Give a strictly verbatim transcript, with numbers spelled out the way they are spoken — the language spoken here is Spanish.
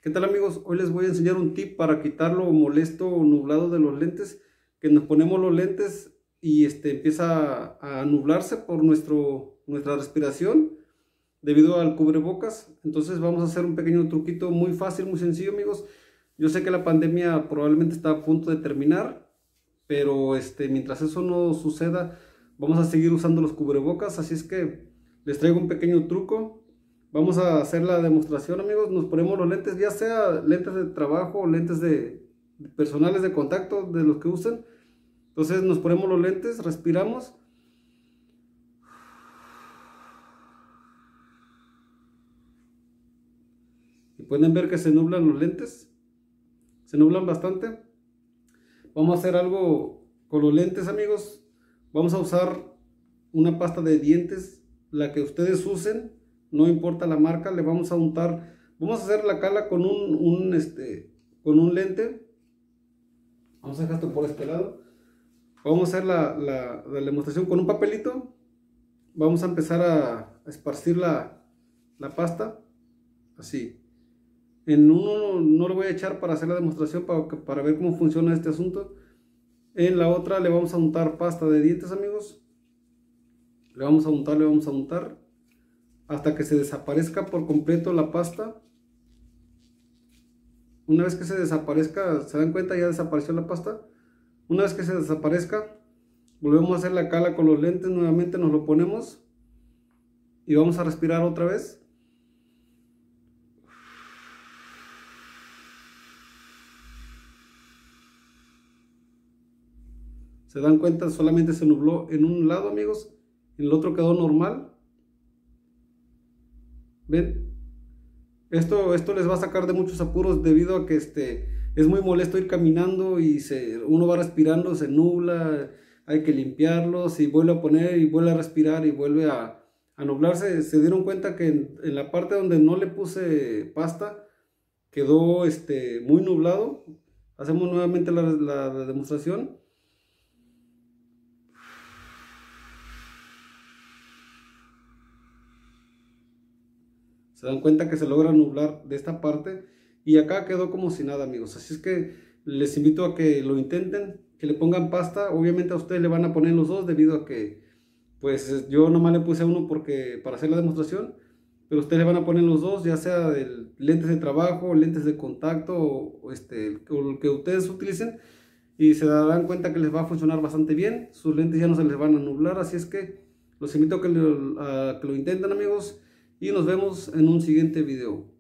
¿Qué tal amigos? Hoy les voy a enseñar un tip para quitar lo molesto o nublado de los lentes, que nos ponemos los lentes y este, empieza a, a nublarse por nuestro, nuestra respiración debido al cubrebocas. Entonces vamos a hacer un pequeño truquito muy fácil, muy sencillo amigos. Yo sé que la pandemia probablemente está a punto de terminar, pero este, mientras eso no suceda, vamos a seguir usando los cubrebocas, así es que les traigo un pequeño truco. Vamos a hacer la demostración amigos, nos ponemos los lentes, ya sea lentes de trabajo o lentes de, de personales de contacto, de los que usen. Entonces nos ponemos los lentes, respiramos. Y pueden ver que se nublan los lentes, se nublan bastante. Vamos a hacer algo con los lentes amigos, vamos a usar una pasta de dientes, la que ustedes usen. No importa la marca, le vamos a untar, vamos a hacer la cala con un, un, este, con un lente. Vamos a dejar esto por este lado. Vamos a hacer la, la, la demostración con un papelito. Vamos a empezar a, a esparcir la, la pasta, así. En uno no le voy a echar para hacer la demostración, para, para ver cómo funciona este asunto. En la otra le vamos a untar pasta de dientes amigos. Le vamos a untar, le vamos a untar. Hasta que se desaparezca por completo la pasta. Una vez que se desaparezca, se dan cuenta, ya desapareció la pasta. Una vez que se desaparezca, volvemos a hacer la cala con los lentes, nuevamente nos lo ponemos y vamos a respirar otra vez. Se dan cuenta, solamente se nubló en un lado amigos, en el otro quedó normal. ¿Ven? Esto, esto les va a sacar de muchos apuros debido a que este, es muy molesto ir caminando y se, uno va respirando, se nubla, hay que limpiarlo, si vuelve a poner y vuelve a respirar y vuelve a, a nublarse. Se dieron cuenta que en, en la parte donde no le puse pasta quedó este, muy nublado. Hacemos nuevamente la, la, la demostración. Se dan cuenta que se logra nublar de esta parte y acá quedó como si nada amigos. Así es que les invito a que lo intenten, que le pongan pasta. Obviamente a ustedes le van a poner los dos debido a que pues yo nomás le puse uno porque para hacer la demostración, pero ustedes le van a poner los dos, ya sea de lentes de trabajo, lentes de contacto o, este, o el que ustedes utilicen, y se darán cuenta que les va a funcionar bastante bien. Sus lentes ya no se les van a nublar, así es que los invito a que lo, a que lo intenten amigos. Y nos vemos en un siguiente video.